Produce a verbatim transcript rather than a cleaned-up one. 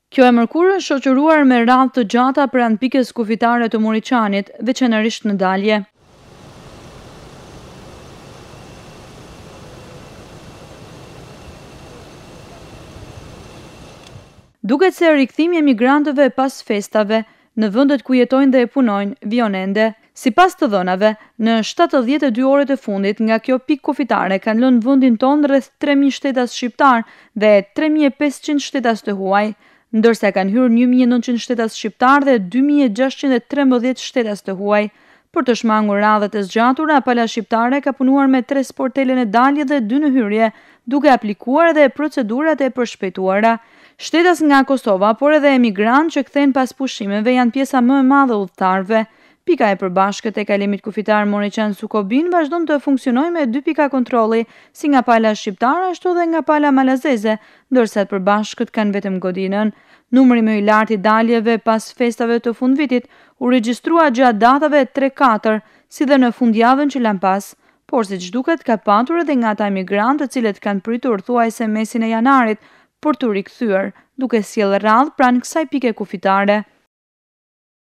Kjo e mërkurë është shoqëruar me radhë të gjata pranë pikës kufitare të Moriçanit, veçanërisht në dalje. Duket se rikthimi i emigrantëve pas festave në vendet ku jetojnë dhe e punojnë vjen ende. Sipas të dhënave, në shtatëdhjetë e dy orët e fundit nga kjo pikë kufitare kanë lënë vendin tonë rreth tre mijë shtetas shqiptar dhe tre mijë e pesëqind shtetas të huaj, ndërsa kanë hyrë një mijë e nëntëqind shtetas shqiptar dhe dy mijë e gjashtëqind e trembëdhjetë shtetas të huaj. Për të shmangur radhët e zgjatura, pala shqiptare ka punuar me tre sportele në dalje dhe dy në hyrje, duke aplikuar edhe procedurat e përshpejtuara. Shtetas nga Kosova, por edhe emigrantë që kthehen pas pushimeve janë pjesa më e madhe e udhëtarëve. Pika e përbashkët e kalimit kufitar Moriçan Sukobin vazhdon të funksionojë me dy pika kontrolli, si nga pala shqiptare ashtu dhe nga pala malazeze, ndërsa të përbashkët kanë vetëm godinën. Numri më i lartë i daljeve pas festave të fundvitit u regjistrua gjatë datave tre katër, si dhe në fundjavën që lan pas, por siç duket ka patur edhe nga ata emigrantë të cilët kanë pritur thuajse mesin e janarit për të rikthyer, duke sjellë radhë pranë kësaj pike kufitare.